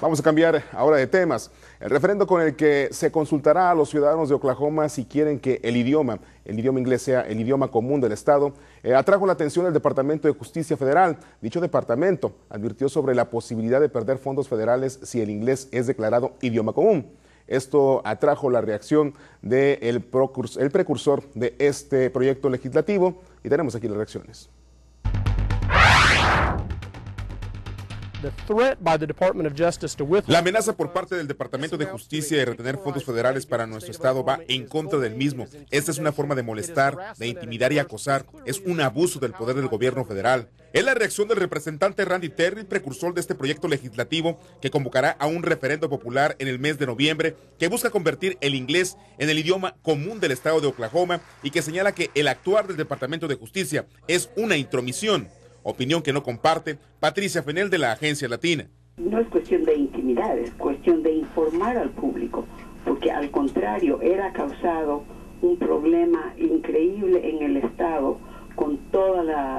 Vamos a cambiar ahora de temas. El referendo con el que se consultará a los ciudadanos de Oklahoma si quieren que el idioma inglés sea el idioma común del estado, atrajo la atención del Departamento de Justicia Federal. Dicho departamento advirtió sobre la posibilidad de perder fondos federales si el inglés es declarado idioma común. Esto atrajo la reacción del precursor de este proyecto legislativo y tenemos aquí las reacciones. La amenaza por parte del Departamento de Justicia de retener fondos federales para nuestro estado va en contra del mismo. Esta es una forma de molestar, de intimidar y acosar. Es un abuso del poder del gobierno federal. Es la reacción del representante Randy Terry, precursor de este proyecto legislativo que convocará a un referendo popular en el mes de noviembre que busca convertir el inglés en el idioma común del estado de Oklahoma y que señala que el actuar del Departamento de Justicia es una intromisión. Opinión que no comparte Patricia Fenel de la Agencia Latina. No es cuestión de intimidar, es cuestión de informar al público, porque al contrario, él ha causado un problema increíble en el Estado con toda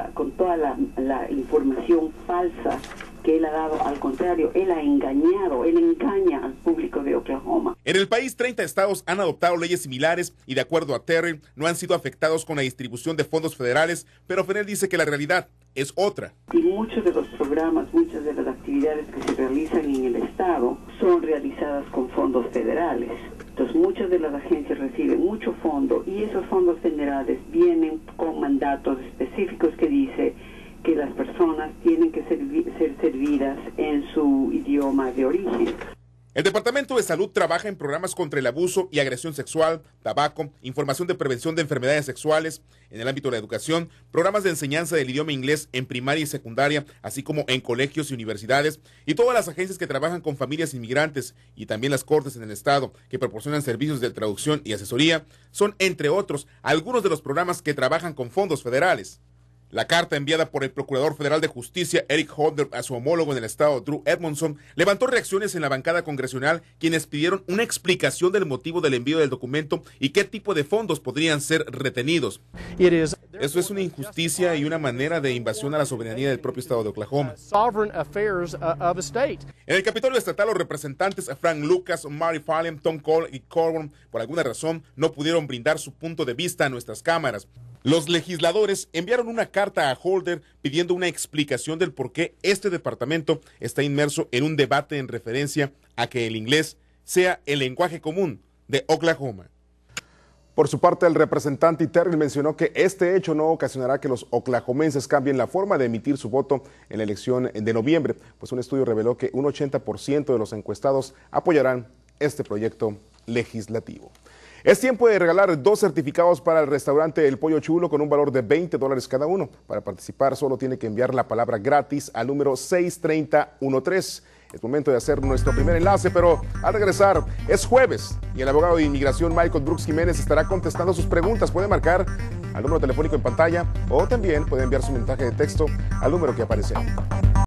la información falsa que él ha dado. Al contrario, él ha engañado, él engaña al público de Oklahoma. En el país, 30 estados han adoptado leyes similares y de acuerdo a Terry, no han sido afectados con la distribución de fondos federales, pero Fenel dice que la realidad es otra. Y muchos de los programas, muchas de las actividades que se realizan en el estado son realizadas con fondos federales. Entonces muchas de las agencias reciben mucho fondo y esos fondos federales vienen con mandatos específicos que dice que las personas tienen que ser servidas en su idioma de origen. El Departamento de Salud trabaja en programas contra el abuso y agresión sexual, tabaco, información de prevención de enfermedades sexuales. En el ámbito de la educación, programas de enseñanza del idioma inglés en primaria y secundaria, así como en colegios y universidades, y todas las agencias que trabajan con familias inmigrantes y también las cortes en el estado que proporcionan servicios de traducción y asesoría, son, entre otros, algunos de los programas que trabajan con fondos federales. La carta enviada por el Procurador Federal de Justicia, Eric Holder, a su homólogo en el estado, Drew Edmondson, levantó reacciones en la bancada congresional, quienes pidieron una explicación del motivo del envío del documento y qué tipo de fondos podrían ser retenidos. Eso es una injusticia y una manera de invasión a la soberanía del propio estado de Oklahoma. En el Capitolio Estatal, los representantes Frank Lucas, Mary Fallon, Tom Cole y Corbin, por alguna razón, no pudieron brindar su punto de vista a nuestras cámaras. Los legisladores enviaron una carta a Holder pidiendo una explicación del por qué este departamento está inmerso en un debate en referencia a que el inglés sea el lenguaje común de Oklahoma. Por su parte, el representante Terry mencionó que este hecho no ocasionará que los oklahomenses cambien la forma de emitir su voto en la elección de noviembre, pues un estudio reveló que un 80% de los encuestados apoyarán este proyecto legislativo. Es tiempo de regalar 2 certificados para el restaurante El Pollo Chulo con un valor de $20 cada uno. Para participar solo tiene que enviar la palabra gratis al número 63013. Es momento de hacer nuestro primer enlace, pero al regresar es jueves y el abogado de inmigración Michael Brooks Jiménez estará contestando sus preguntas. Puede marcar al número telefónico en pantalla o también puede enviar su mensaje de texto al número que aparece ahí.